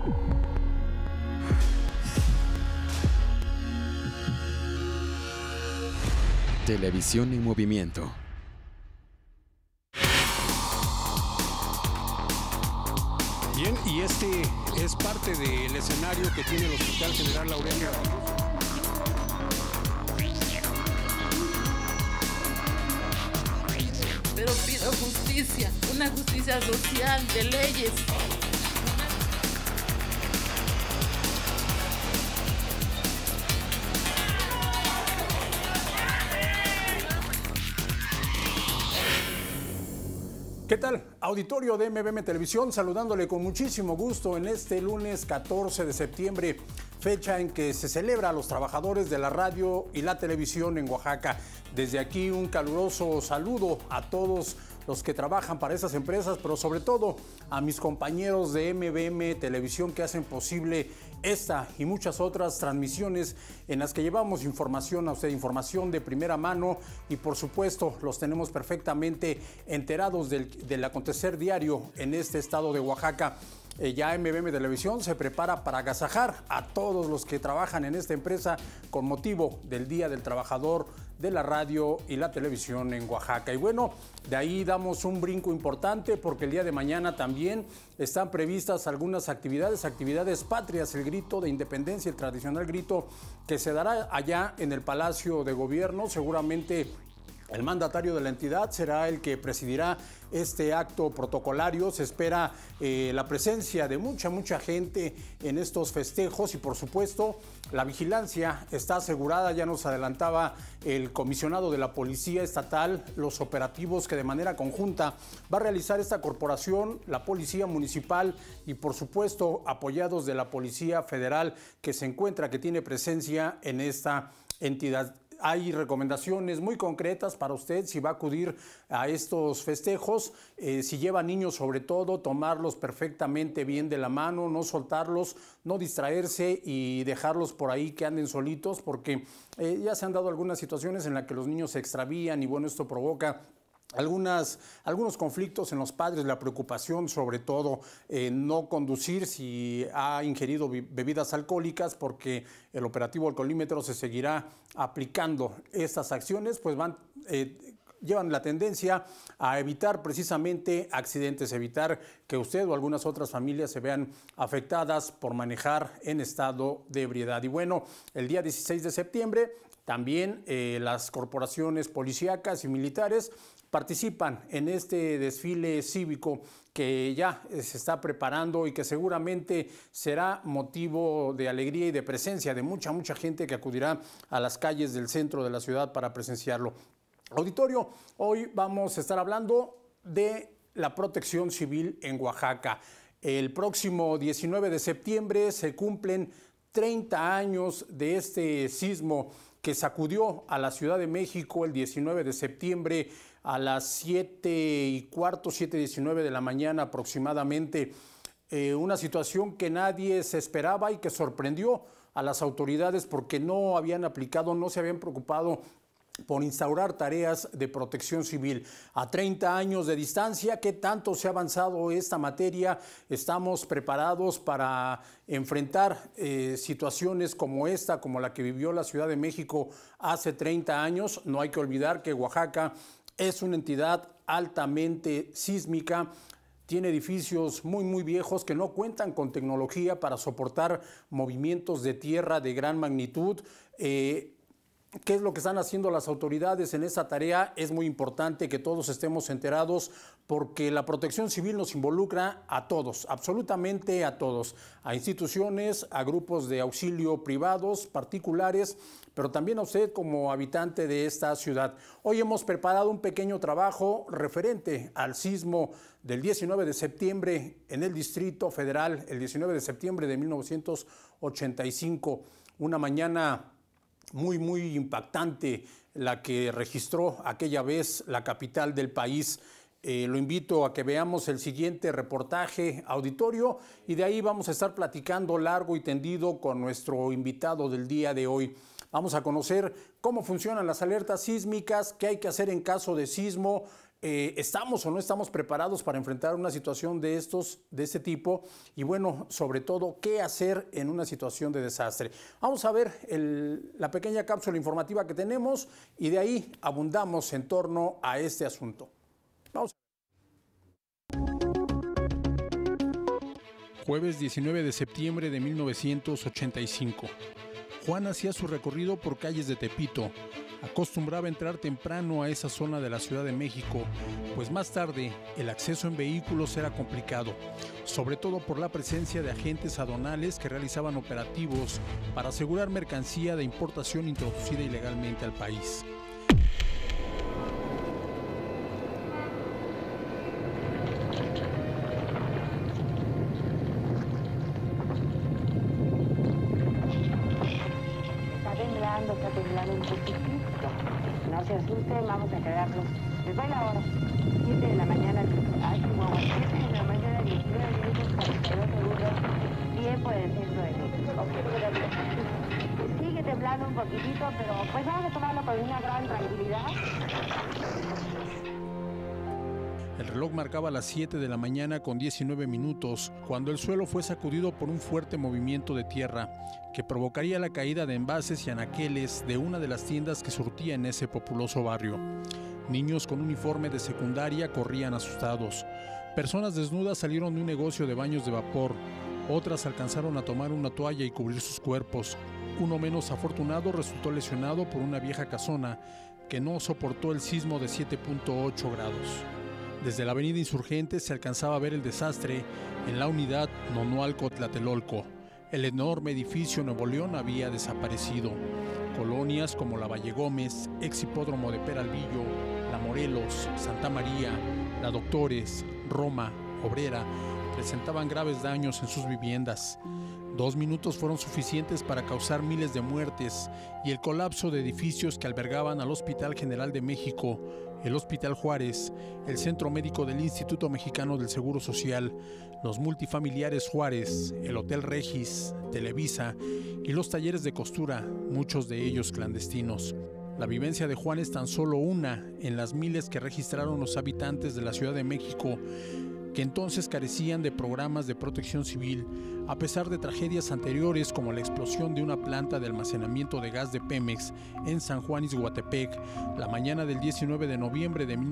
Televisión en movimiento. Bien, y este es parte del escenario que tiene el Hospital General Laureano. Pero pido justicia, una justicia social, de leyes. ¿Qué tal? Auditorio de MBM Televisión, saludándole con muchísimo gusto en este lunes 14 de septiembre, fecha en que se celebra a los trabajadores de la radio y la televisión en Oaxaca. Desde aquí un caluroso saludo a todos los que trabajan para esas empresas, pero sobre todo a mis compañeros de MBM Televisión que hacen posible esta y muchas otras transmisiones en las que llevamos información a usted, información de primera mano, y por supuesto los tenemos perfectamente enterados del acontecer diario en este estado de Oaxaca. Ya MBM Televisión se prepara para agasajar a todos los que trabajan en esta empresa con motivo del Día del Trabajador de la radio y la televisión en Oaxaca. Y bueno, de ahí damos un brinco importante porque el día de mañana también están previstas algunas actividades patrias, el grito de independencia, el tradicional grito que se dará allá en el Palacio de Gobierno. Seguramente el mandatario de la entidad será el que presidirá este acto protocolario. Se espera la presencia de mucha gente en estos festejos y por supuesto la vigilancia está asegurada. Ya nos adelantaba el comisionado de la Policía Estatal los operativos que de manera conjunta va a realizar esta corporación, la Policía Municipal y por supuesto apoyados de la Policía Federal que tiene presencia en esta entidad. Hay recomendaciones muy concretas para usted si va a acudir a estos festejos, si lleva niños sobre todo, tomarlos perfectamente bien de la mano, no soltarlos, no distraerse y dejarlos por ahí que anden solitos, porque ya se han dado algunas situaciones en las que los niños se extravían y bueno, esto provoca algunos conflictos en los padres, la preocupación sobre todo no conducir si ha ingerido bebidas alcohólicas, porque el operativo alcoholímetro se seguirá aplicando. Estas acciones pues llevan la tendencia a evitar precisamente accidentes, evitar que usted o algunas otras familias se vean afectadas por manejar en estado de ebriedad. Y bueno, el día 16 de septiembre también las corporaciones policíacas y militares participan en este desfile cívico que ya se está preparando y que seguramente será motivo de alegría y de presencia de mucha gente que acudirá a las calles del centro de la ciudad para presenciarlo. Auditorio, hoy vamos a estar hablando de la protección civil en Oaxaca. El próximo 19 de septiembre se cumplen 30 años de este sismo que sacudió a la Ciudad de México el 19 de septiembre a las 7:15, 7:19 de la mañana aproximadamente. Una situación que nadie se esperaba y que sorprendió a las autoridades porque no se habían preocupado por instaurar tareas de protección civil. A 30 años de distancia, ¿qué tanto se ha avanzado esta materia? ¿Estamos preparados para enfrentar situaciones como esta, como la que vivió la Ciudad de México hace 30 años? No hay que olvidar que Oaxaca es una entidad altamente sísmica. Tiene edificios muy viejos que no cuentan con tecnología para soportar movimientos de tierra de gran magnitud. ¿Qué es lo que están haciendo las autoridades en esa tarea? Es muy importante que todos estemos enterados porque la protección civil nos involucra a todos, absolutamente a todos, a instituciones, a grupos de auxilio privados, particulares, pero también a usted como habitante de esta ciudad. Hoy hemos preparado un pequeño trabajo referente al sismo del 19 de septiembre en el Distrito Federal, el 19 de septiembre de 1985, una mañana muy impactante la que registró aquella vez la capital del país. Lo invito a que veamos el siguiente reportaje, auditorio, y de ahí vamos a estar platicando largo y tendido con nuestro invitado del día de hoy. Vamos a conocer cómo funcionan las alertas sísmicas, qué hay que hacer en caso de sismo, ¿Estamos o no estamos preparados para enfrentar una situación de este tipo? Y bueno, sobre todo, ¿qué hacer en una situación de desastre? Vamos a ver la pequeña cápsula informativa que tenemos y de ahí abundamos en torno a este asunto. Vamos. Jueves 19 de septiembre de 1985. Juan hacía su recorrido por calles de Tepito. Acostumbraba entrar temprano a esa zona de la Ciudad de México, pues más tarde el acceso en vehículos era complicado, sobre todo por la presencia de agentes aduanales que realizaban operativos para asegurar mercancía de importación introducida ilegalmente al país. Está temblando un poquitito. No se asusten, vamos a quedarnos. Les doy la hora. 7 de la mañana, 7 de la mañana, 19 minutos, 42 segundos. Tiempo del centro de México. Sigue temblando un poquitito, pero pues vamos a tomarlo con una gran tranquilidad. El reloj marcaba las 7 de la mañana con 19 minutos, cuando el suelo fue sacudido por un fuerte movimiento de tierra que provocaría la caída de envases y anaqueles de una de las tiendas que surtía en ese populoso barrio. Niños con uniforme de secundaria corrían asustados. Personas desnudas salieron de un negocio de baños de vapor. Otras alcanzaron a tomar una toalla y cubrir sus cuerpos. Uno menos afortunado resultó lesionado por una vieja casona que no soportó el sismo de 7.8 grados. Desde la avenida Insurgentes se alcanzaba a ver el desastre en la unidad Nonualco-Tlatelolco. El enorme edificio Nuevo León había desaparecido. Colonias como la Valle Gómez, ex hipódromo de Peralvillo, La Morelos, Santa María, La Doctores, Roma, Obrera, presentaban graves daños en sus viviendas. 2 minutos fueron suficientes para causar miles de muertes y el colapso de edificios que albergaban al Hospital General de México, el Hospital Juárez, el Centro Médico del Instituto Mexicano del Seguro Social, los multifamiliares Juárez, el Hotel Regis, Televisa y los talleres de costura, muchos de ellos clandestinos. La vivencia de Juan es tan solo una en las miles que registraron los habitantes de la Ciudad de México, que entonces carecían de programas de protección civil, a pesar de tragedias anteriores como la explosión de una planta de almacenamiento de gas de Pemex en San Juan Ixhuatepec la mañana del 19 de noviembre de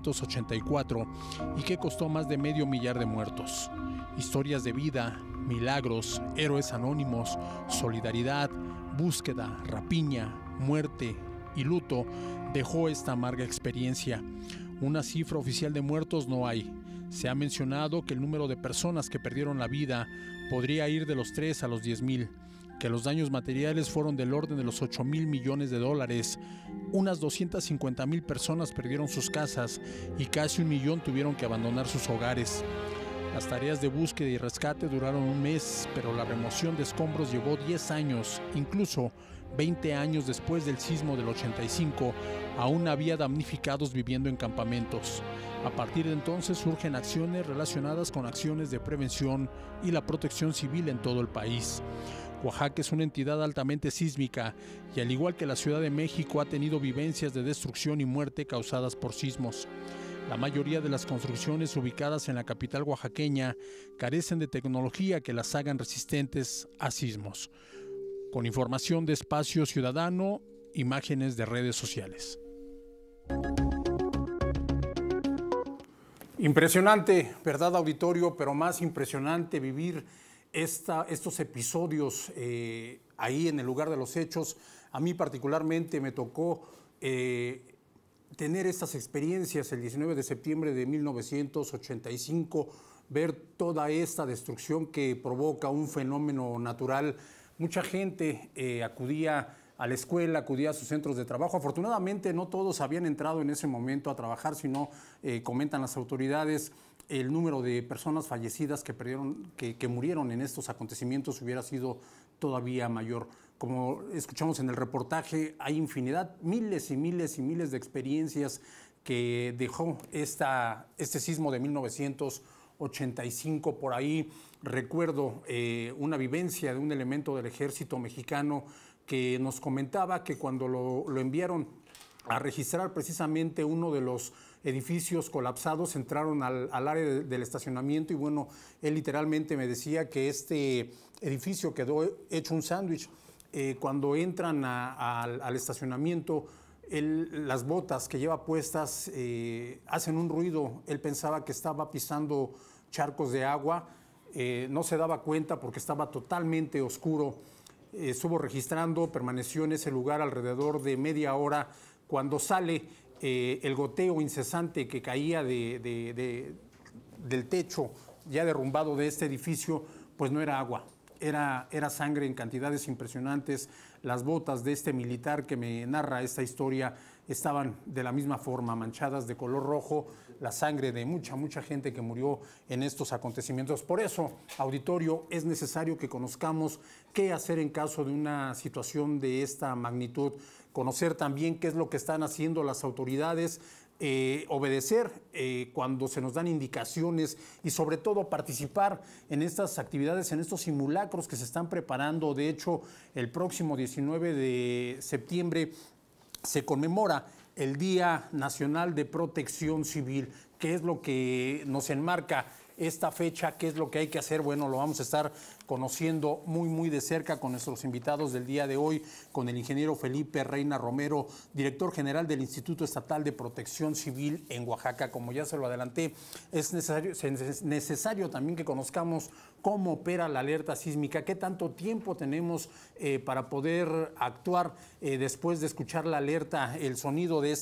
1984 y que costó más de 500,000 de muertos. Historias de vida, milagros, héroes anónimos, solidaridad, búsqueda, rapiña, muerte y luto dejó esta amarga experiencia. Una cifra oficial de muertos no hay. Se ha mencionado que el número de personas que perdieron la vida podría ir de los 3 a los 10,000, que los daños materiales fueron del orden de los 8,000 millones de dólares, unas 250,000 personas perdieron sus casas y casi 1 millón tuvieron que abandonar sus hogares. Las tareas de búsqueda y rescate duraron 1 mes, pero la remoción de escombros llevó 10 años, incluso 20 años después del sismo del 85, aún había damnificados viviendo en campamentos. A partir de entonces surgen acciones relacionadas con acciones de prevención y la protección civil en todo el país. Oaxaca es una entidad altamente sísmica y al igual que la Ciudad de México ha tenido vivencias de destrucción y muerte causadas por sismos. La mayoría de las construcciones ubicadas en la capital oaxaqueña carecen de tecnología que las hagan resistentes a sismos. Con información de Espacio Ciudadano, imágenes de redes sociales. Impresionante, ¿verdad, auditorio? Pero más impresionante vivir estos episodios ahí en el lugar de los hechos. A mí particularmente me tocó tener estas experiencias el 19 de septiembre de 1985, ver toda esta destrucción que provoca un fenómeno natural. Mucha gente acudía a la escuela, acudía a sus centros de trabajo. Afortunadamente no todos habían entrado en ese momento a trabajar, sino comentan las autoridades, el número de personas fallecidas que murieron en estos acontecimientos hubiera sido todavía mayor. Como escuchamos en el reportaje, hay infinidad, miles y miles y miles de experiencias que dejó este sismo de 1985. Por ahí recuerdo una vivencia de un elemento del ejército mexicano que nos comentaba que cuando lo enviaron a registrar precisamente uno de los edificios colapsados, entraron al área del estacionamiento y bueno, él literalmente me decía que este edificio quedó hecho un sándwich. Cuando entran al estacionamiento, las botas que lleva puestas hacen un ruido. Él pensaba que estaba pisando charcos de agua, no se daba cuenta porque estaba totalmente oscuro. Estuvo registrando, permaneció en ese lugar alrededor de media hora. Cuando sale, el goteo incesante que caía del techo ya derrumbado de este edificio, pues no era agua. Era sangre en cantidades impresionantes. Las botas de este militar que me narra esta historia estaban de la misma forma, manchadas de color rojo, la sangre de mucha gente que murió en estos acontecimientos. Por eso, auditorio, es necesario que conozcamos qué hacer en caso de una situación de esta magnitud, conocer también qué es lo que están haciendo las autoridades, obedecer cuando se nos dan indicaciones y sobre todo participar en estas actividades, en estos simulacros que se están preparando. De hecho, el próximo 19 de septiembre se conmemora el Día Nacional de Protección Civil. ¿Qué es lo que nos enmarca esta fecha? ¿Qué es lo que hay que hacer? Bueno, lo vamos a estar conociendo muy de cerca con nuestros invitados del día de hoy, con el ingeniero Felipe Reina Romero, director general del Instituto Estatal de Protección Civil en Oaxaca. Como ya se lo adelanté, es necesario también que conozcamos cómo opera la alerta sísmica, qué tanto tiempo tenemos para poder actuar después de escuchar la alerta, el sonido de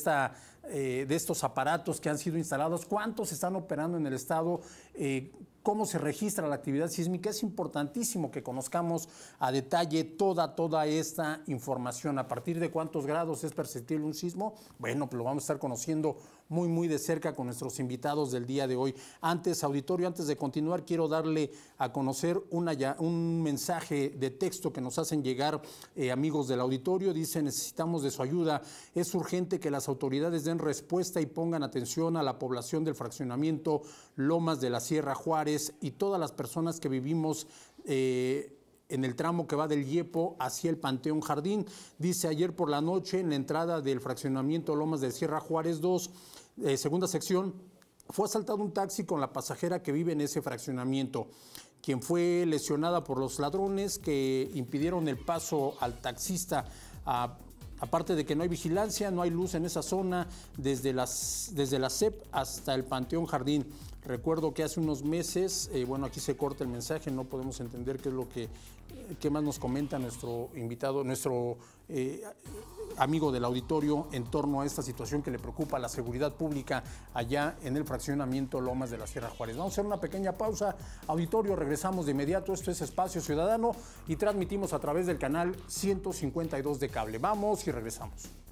estos aparatos que han sido instalados, cuántos están operando en el estado, cómo se registra la actividad sísmica. Es importantísimo que conozcamos a detalle toda esta información. ¿A partir de cuántos grados es perceptible un sismo? Bueno, pues lo vamos a estar conociendo muy de cerca con nuestros invitados del día de hoy. Antes, auditorio, antes de continuar, quiero darle a conocer un mensaje de texto que nos hacen llegar amigos del auditorio. Dice: necesitamos de su ayuda. Es urgente que las autoridades den respuesta y pongan atención a la población del fraccionamiento Lomas de la Sierra Juárez y todas las personas que vivimos en el tramo que va del Yepo hacia el Panteón Jardín. Dice: ayer por la noche, en la entrada del fraccionamiento Lomas de Sierra Juárez 2, segunda sección, fue asaltado un taxi con la pasajera que vive en ese fraccionamiento, quien fue lesionada por los ladrones que impidieron el paso al taxista. Aparte de que no hay vigilancia, no hay luz en esa zona, desde la CEP hasta el Panteón Jardín. Recuerdo que hace unos meses, bueno, aquí se corta el mensaje, no podemos entender qué es lo qué más nos comenta nuestro invitado, nuestro amigo del auditorio en torno a esta situación que le preocupa a la seguridad pública allá en el fraccionamiento Lomas de la Sierra Juárez. Vamos a hacer una pequeña pausa. Auditorio, regresamos de inmediato. Esto es Espacio Ciudadano y transmitimos a través del canal 152 de cable. Vamos y regresamos.